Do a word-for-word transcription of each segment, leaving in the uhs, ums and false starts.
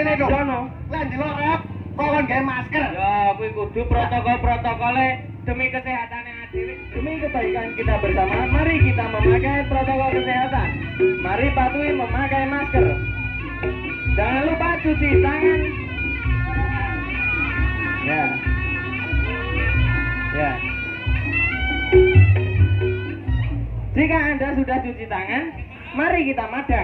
ngene to. Sono. Lah ndelok rep kok kon gawe masker. Ya, kuwi kudu protokol-protokole demi kesehatannya dhewe, demi kebaikan kita bersama. Mari kita memakai protokol kesehatan. Mari patuhi memakai masker. Jangan lupa cuci tangan. Ya. Ya. Jika Anda sudah cuci tangan, mari kita madang.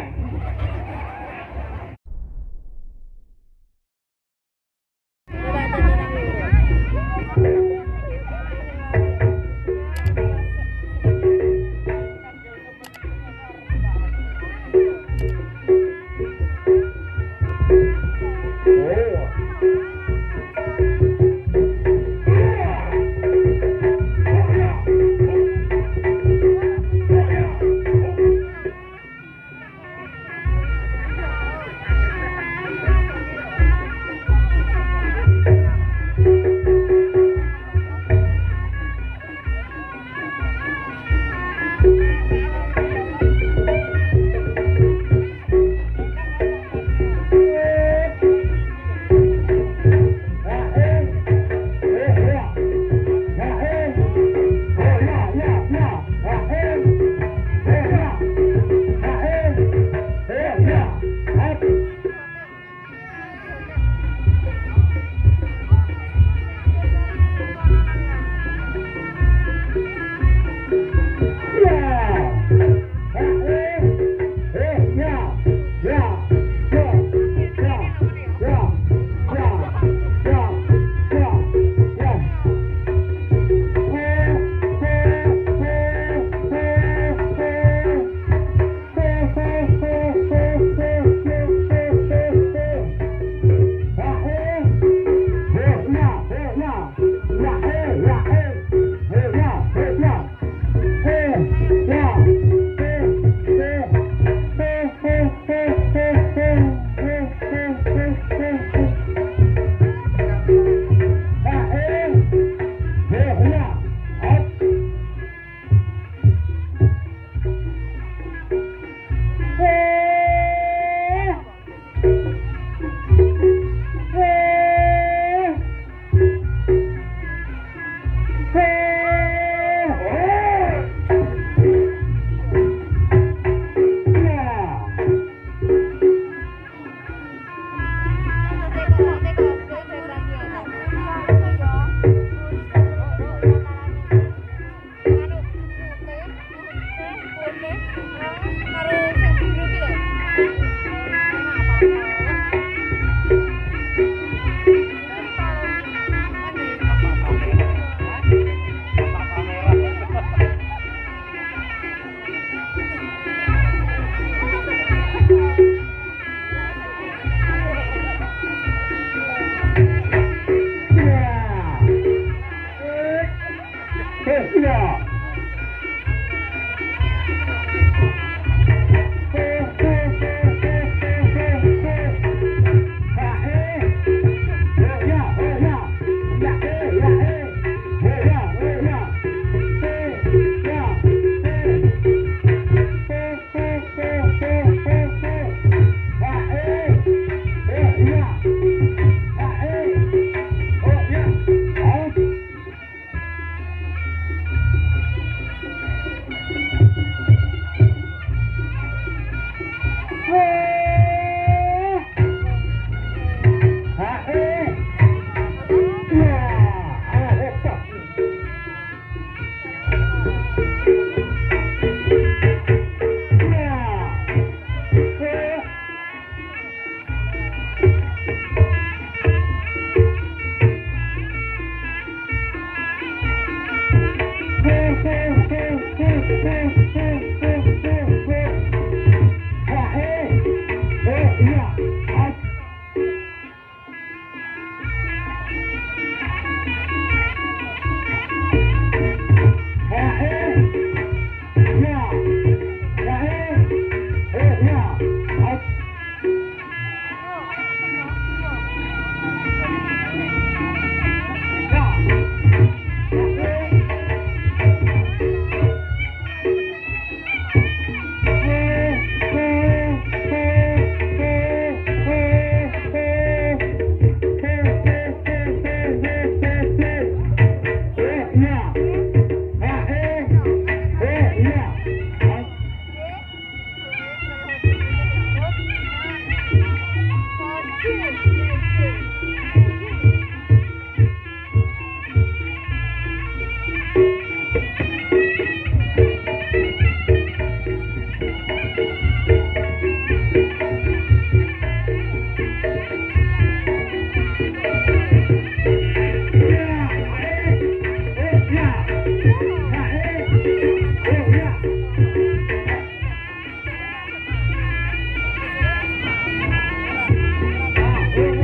Nah,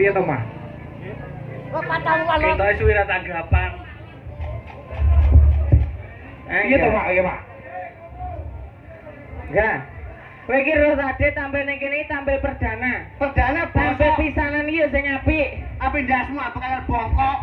Piye to, Mas? Kok patang wae. Kita suwi ra tanggapan. Piye to, Pak? Iya, Pak. Enggak. Kowe iki terus ade tampil ning kene tampil perdana. Perdana Tampil bosok. pisanan iki yo sing apik. Apa ndasmu apa kaya bongkok?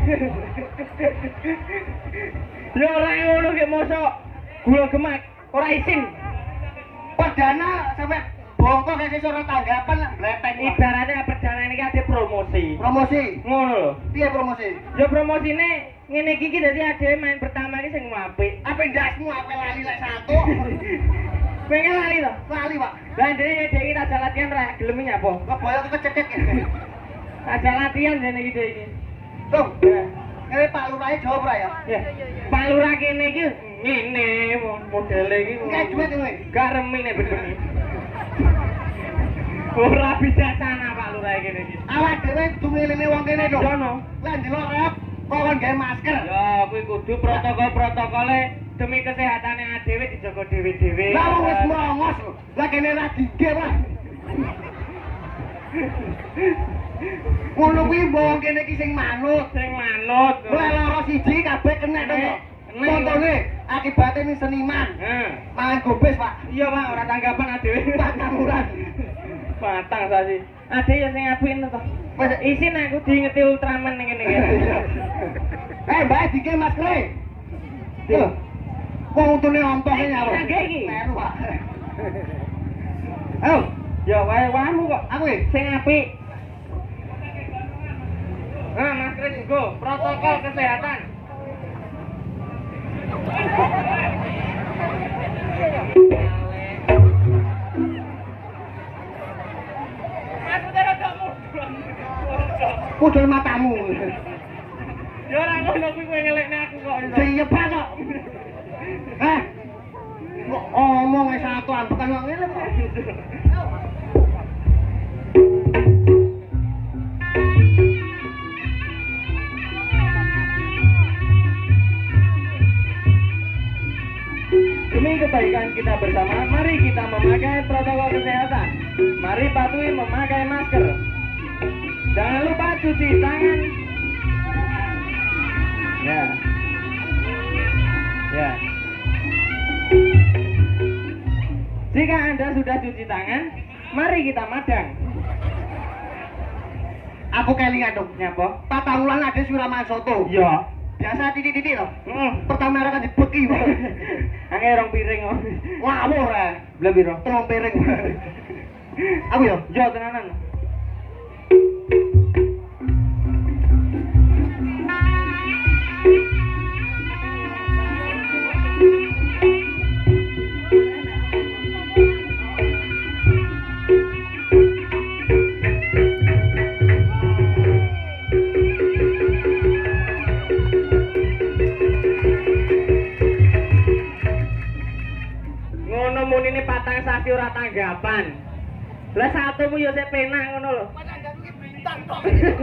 Yo ora ngono ki mosok gula gemak, ora isin. Perdana sampai bongkok kayak sesuk ora tanggapan lah bleteng. Ibaratnya perdana ini ade promosi. Promosi. Ngono lho. Piye promosi? Yo promosine ngene iki iki dadi ade main pertama iki sing apik. Apa ndasmu apa lali lek satu? Pengen lali to? Lali, Pak. Lah ndene dhek iki tak latihan ra gelem nyapa. Kok boyo kecekek. Ada latihan dene iki dhek iki. Tuh. Ngene Pak Lurah jawab ora ya? Ya. Pak Lurah kene iki ngene modele iki. Kayak duit kowe. Gak remin nek begini. Ora bijaksana Pak Lurah kene iki. Awak dhewe dungelene wong kene to. Sono. Lah ndelok rep kok kon gawe masker. Ya, kuwi kudu protokol-protokole demi kesehatane dhewe dijaga dhewe-dhewe. Lah wong wis mrongos lho. Lah kene ra digep lah. Ngono kuwi wong kene iki sing manut. Sing manut. Lah loro siji kabeh kena to. Kena. Contone akibatnya ini seniman. Heeh. Mangan gobes, Pak. Iya, Pak, ora tanggapan dhewe. Patang uran. Patang sasi. Ade ya sing apik to. Wes Isin aku diingeti Ultraman ning kene iki. Eh, Mbak, dike maskere. Lho. Wong untune ompoke nyawa. Nang iki. Meru, Pak. Ayo, Ya wae wamu kok. aku iki. Sing apik. Nah, masker go, protokol kesehatan. Aku ora kamu. Mudhun matamu. Ya ora ngono kuwi kowe ngelekne aku kok. Diyebat kok. Eh. Kok omong wis satu ambekan kok ngene kok. Demi kebaikan kita bersama, mari kita memakai protokol kesehatan. Mari patuhi memakai masker. Jangan lupa cuci tangan. Ya. Ya. Jika Anda sudah cuci tangan, mari kita madang. Aku kelingan dong. Nyapa? Patang wulan ade siraman soto. Ya. Biasa titik-titik loh. Heeh. Pertama kan dibeki. Angge rong piring kok. Ngawur eh. Belum piro? Telung piring. Aku yo. Yo tenanan. Ngono muni ini patang sasi ora tanggapan. Lah satumu yo sik penak ngono lho. Panandang iki bintang kok.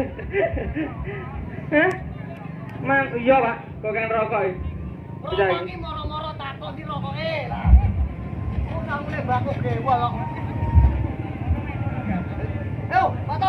Hah? Man, iya Pak, kok kan rokok iki. Sudah Rokok iki. iki moro-moro takon di rokoke lah. Kok nangune baku gewa kok. Yo, Pato.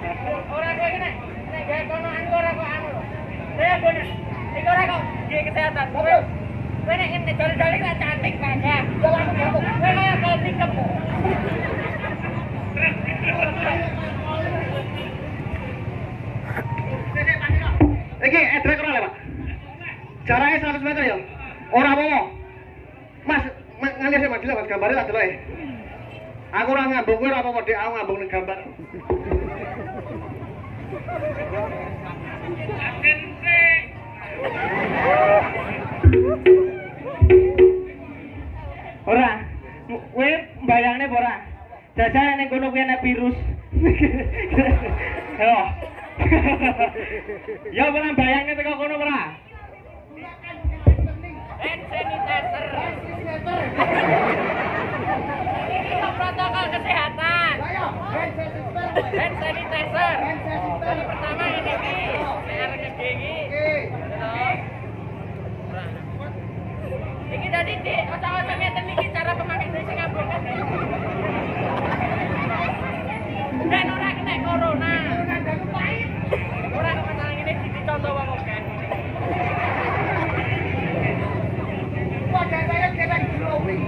Ora kowe iki nek nek gawe kono anu ora kok anu. Saya bener. Iki ora kok di kesehatan. Kowe kowe nek ngene jare-jare nek cantik banget. Yo langsung kamu. Kowe kaya kalau tikep. Iki edrek ora lho, Pak. Jarake seratus meter ya. Ora apa-apa. Mas, ngali sik Mas, Mas gambare tak delok. Aku ora ngambung kowe ora apa-apa, Dik. Aku ngambung ning gambar. Ora. Kowe bayangne apa ora? Jajal ning kono kuwi ana virus. Yo. Ya ora bayangne teko kono ora? Hand sanitizer. Ini protokol kesehatan. Hand sanitizer. Yang pertama ini yang gede iki. Iki tadi di otak-otak ngeten iki cara pemakaian sing ngambung. Dan ora kena corona. Ora kok masalah ngene dicontoh wong akeh. Wajah saya ketek glowing.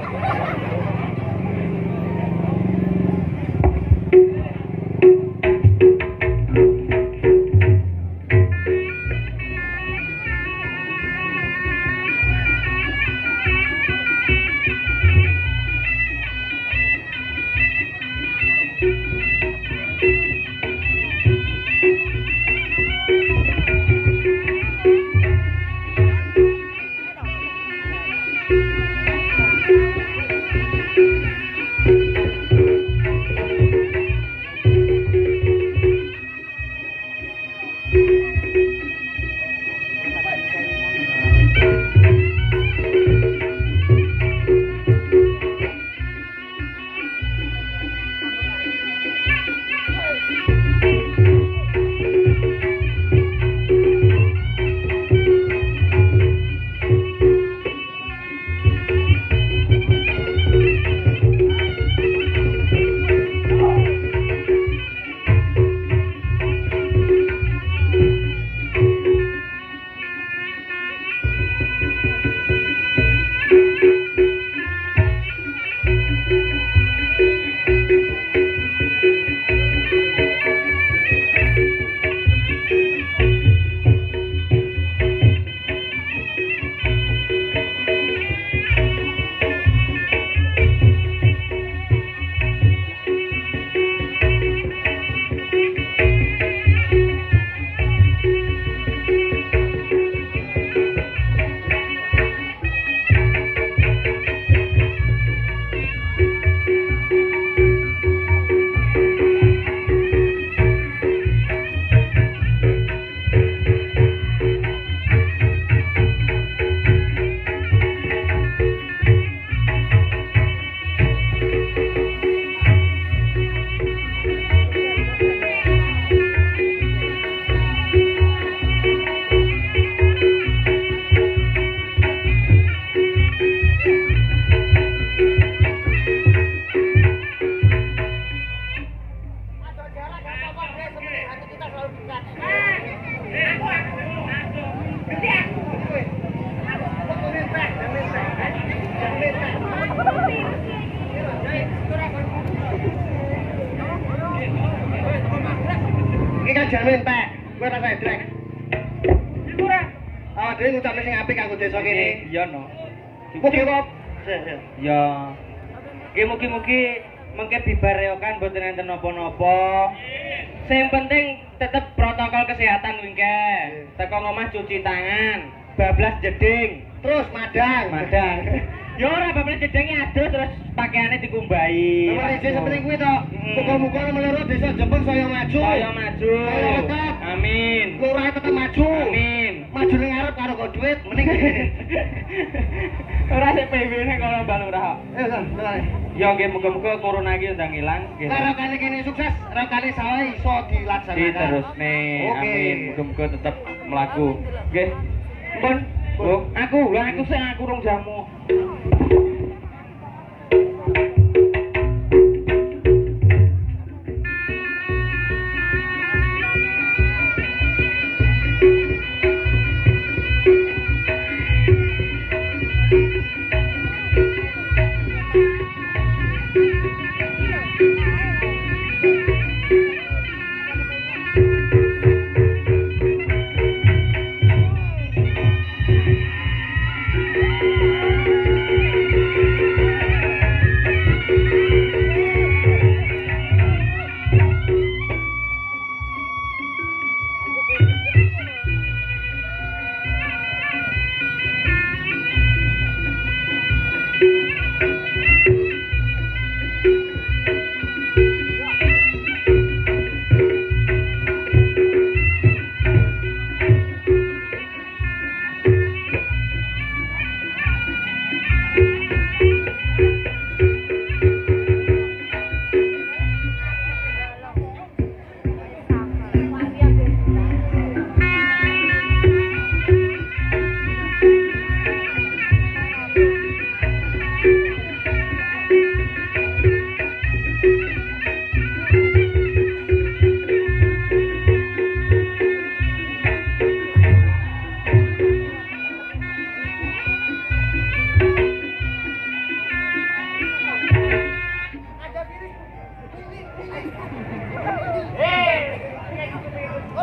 jamin entek. Kowe rasa edrek. Ora. Ah, dhewe ngucapne sing apik kanggo desa kene. Iya no. Cukup. Ya. Ki mugi-mugi mengke bibareokan mboten enten napa-napa. Sing penting tetep protokol kesehatan wingke. Teko ngomah cuci tangan, bablas jeding, Terus madang. madang. Ya ora bablas jedinge adus terus pakaiane dikumbahi. Nomor iki sepenting kuwi to. Muga-muga meloro desa Jembeng saya maju. Saya maju. Saya tetep. Amin. Lurah tetep maju. Amin. Maju ning arep karo go duit mending. Ora sik P W-ne kalau Mbak Lurah. Eh, San, tenan. Ya nggih muga-muga corona iki ndang ilang nggih. Karo kali kene sukses, karo kali salah iso dilaksanakan. Diterusne. Oke. Amin. Muga-muga tetep mlaku. Nggih. Pun, Bu, aku, lah aku sing aku rong jamu.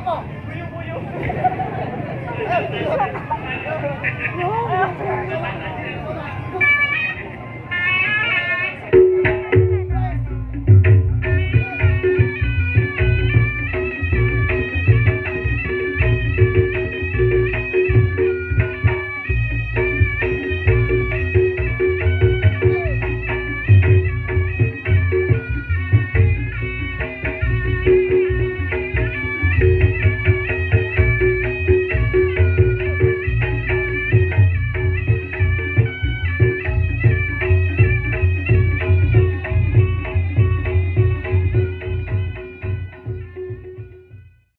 Apa? Buyu-buyu.